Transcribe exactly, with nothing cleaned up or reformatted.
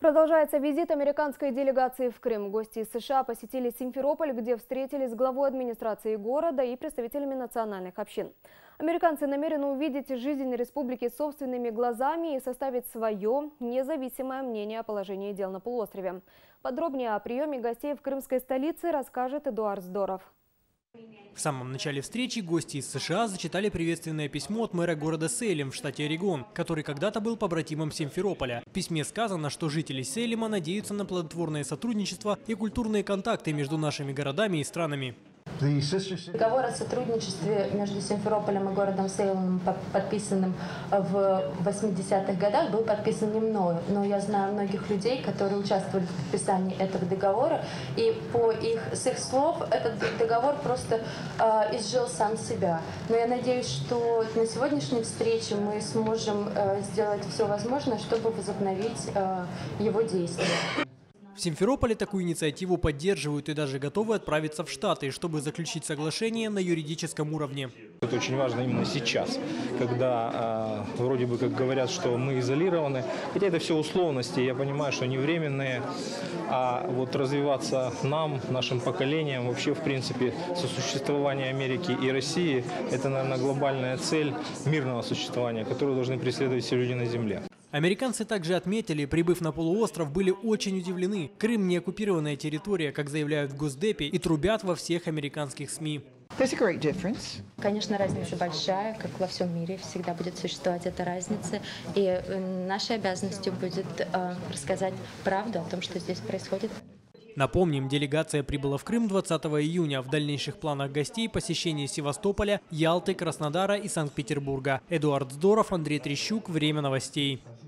Продолжается визит американской делегации в Крым. Гости из США посетили Симферополь, где встретились с главой администрации города и представителями национальных общин. Американцы намерены увидеть жизнь республики собственными глазами и составить свое независимое мнение о положении дел на полуострове. Подробнее о приеме гостей в крымской столице расскажет Эдуард Здоров. В самом начале встречи гости из США зачитали приветственное письмо от мэра города Сейлем в штате Орегон, который когда-то был побратимом Симферополя. В письме сказано, что жители Сейлема надеются на плодотворное сотрудничество и культурные контакты между нашими городами и странами. Договор о сотрудничестве между Симферополем и городом Сейлем, подписанным в восьмидесятых годах, был подписан не мною, но я знаю многих людей, которые участвовали в подписании этого договора, и по их, с их слов этот договор просто э, изжил сам себя. Но я надеюсь, что на сегодняшней встрече мы сможем э, сделать все возможное, чтобы возобновить э, его действия. В Симферополе такую инициативу поддерживают и даже готовы отправиться в Штаты, чтобы заключить соглашение на юридическом уровне. Это очень важно именно сейчас, когда э, вроде бы как говорят, что мы изолированы. Хотя это все условности, я понимаю, что они временные. А вот развиваться нам, нашим поколениям, вообще в принципе сосуществование Америки и России – это, наверное, глобальная цель мирного существования, которую должны преследовать все люди на Земле. Американцы также отметили, прибыв на полуостров, были очень удивлены. Крым не оккупированная территория, как заявляют в Госдепе, и трубят во всех американских СМИ. Конечно, разница большая, как во всем мире всегда будет существовать эта разница. И нашей обязанностью будет э, рассказать правду о том, что здесь происходит. Напомним, делегация прибыла в Крым двадцатого июня. В дальнейших планах гостей посещение Севастополя, Ялты, Краснодара и Санкт-Петербурга. Эдуард Здоров, Андрей Трещук. Время новостей.